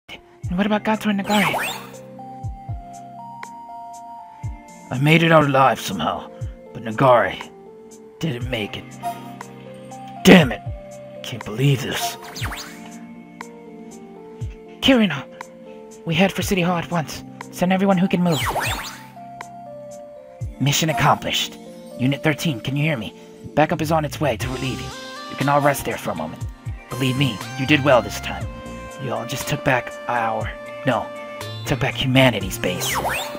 And what about Gato and Nagari? I made it out alive somehow, but Nagari didn't make it. Damn it! Can't believe this. Kirino, we head for City Hall at once. Send everyone who can move. Mission accomplished. Unit 13, can you hear me? Backup is on its way to relieve you. You can all rest there for a moment. Believe me, you did well this time. You all just took back took back humanity's base.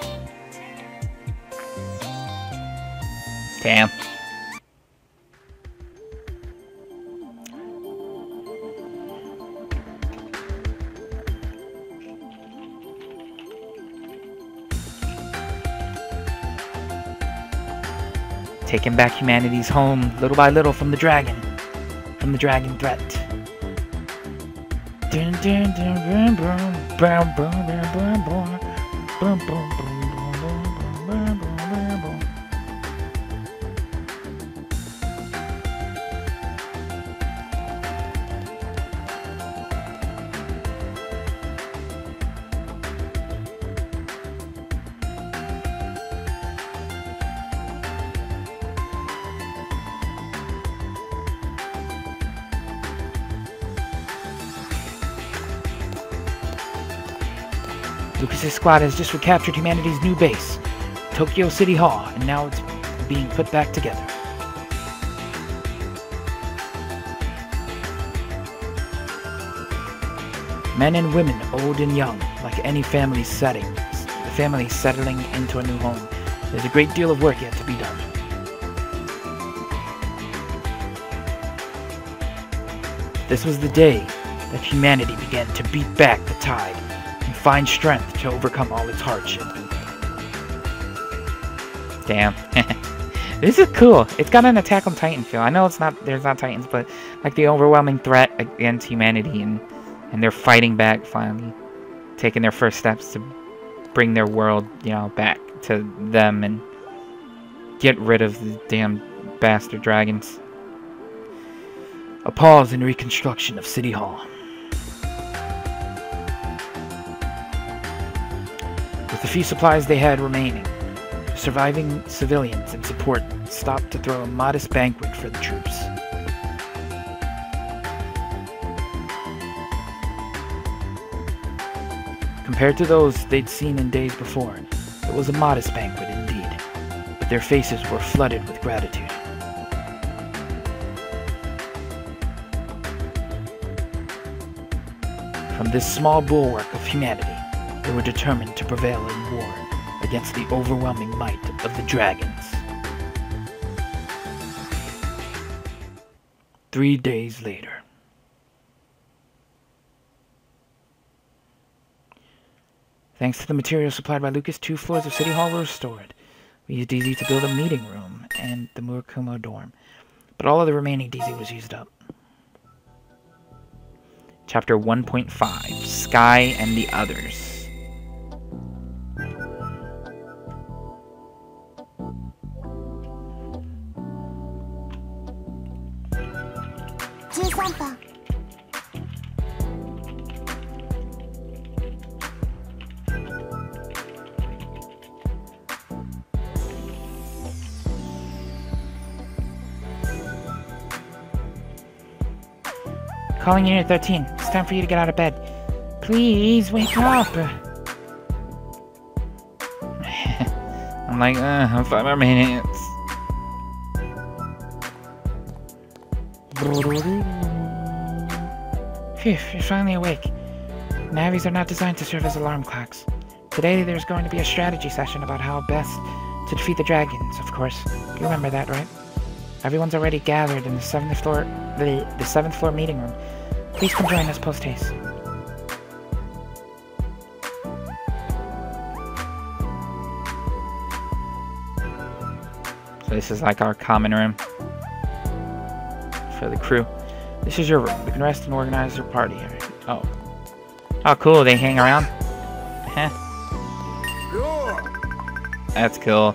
Damn. Taking back humanity's home little by little from the dragon threat. Dun, dun, dun, boom, boom, boom, boom, boom, boom, boom, boom, boom, boom, boom, boom, boom. Lucas's squad has just recaptured humanity's new base, Tokyo City Hall, and now it's being put back together. Men and women, old and young, like any family settling into a new home. There's a great deal of work yet to be done. This was the day that humanity began to beat back the tide and find strength to overcome all its hardship. Damn. This is cool. It's got an Attack on Titan feel. I know there's not Titans, but like the overwhelming threat against humanity, and they're fighting back finally, taking their first steps to bring their world, back to them and get rid of the damn bastard dragons. A pause in reconstruction of City Hall. With the few supplies they had remaining, surviving civilians and support stopped to throw a modest banquet for the troops. Compared to those they'd seen in days before, it was a modest banquet indeed, but their faces were flooded with gratitude. From this small bulwark of humanity, they were determined to prevail in war against the overwhelming might of the dragons. 3 days later. Thanks to the materials supplied by Lucas, 2 floors of City Hall were restored. We used DZ to build a meeting room and the Murakumo dorm, but all of the remaining DZ was used up. Chapter 1.5, Sky and the Others. Calling Unit 13. It's time for you to get out of bed. Please, wake up! I'm like, 5 more minutes. Phew, you're finally awake. Navis are not designed to serve as alarm clocks. Today there's going to be a strategy session about how best to defeat the dragons, of course. You remember that, right? Everyone's already gathered in the 7th floor meeting room. Please come join us post-haste. So this is like our common room for the crew. This is your room. You can rest and organize your party here. Oh. Oh, cool. They hang around? That's cool.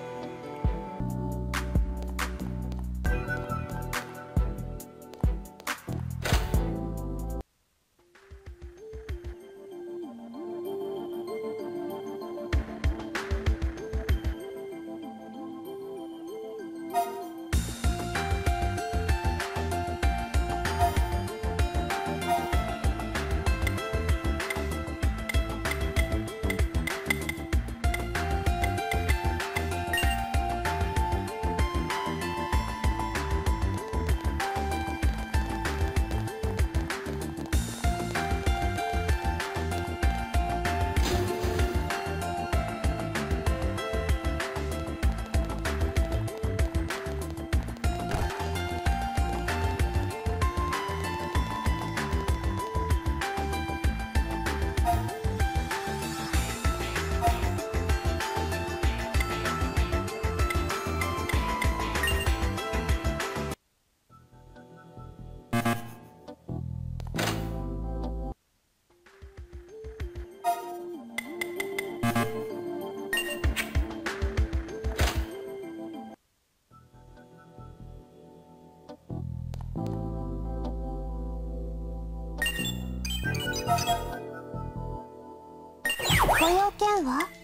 ご用件は？